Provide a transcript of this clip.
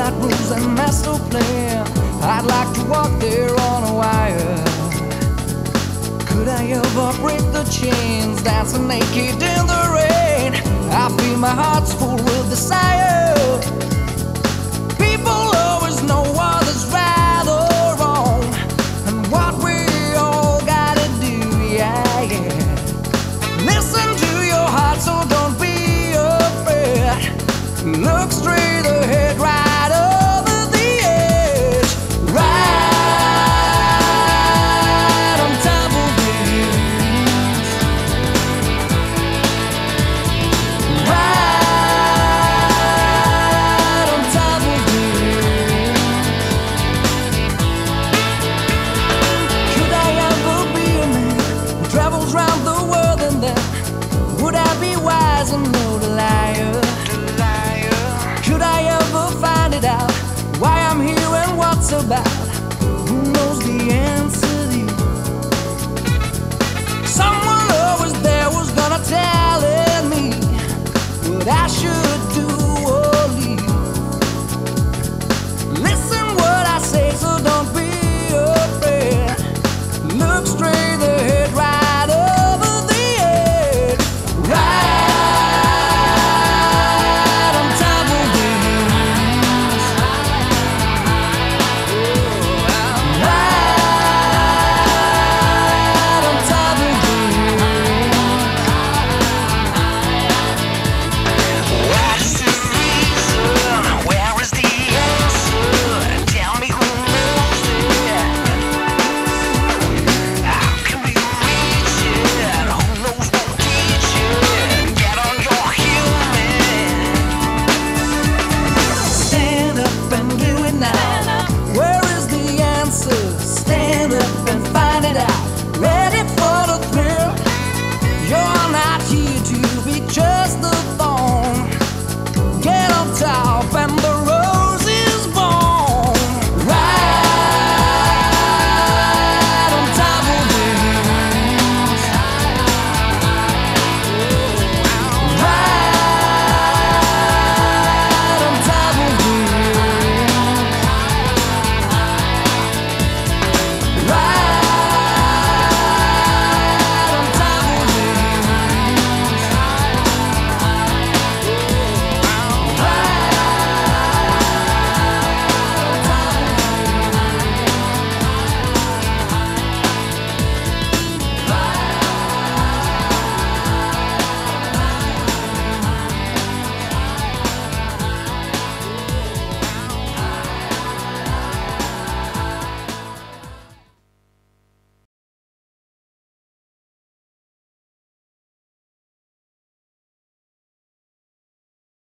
like rules and master plan. I'd like to walk there on a wire. Could I ever break the chains, dancing naked in the rain? I feel my heart's full with desire. People always know what is right or wrong, and what we all gotta do, yeah, yeah. Listen to your heart, so don't be afraid. Look straight ahead, right over the edge. Right on top of the hills. Right on top of the hills. Could I ever be a man who travels round the world, and then would I be wise and know the liar? Could I ever find it out, why I'm here and what's about? Who knows the answer to you? Someone always there was gonna tell me what I should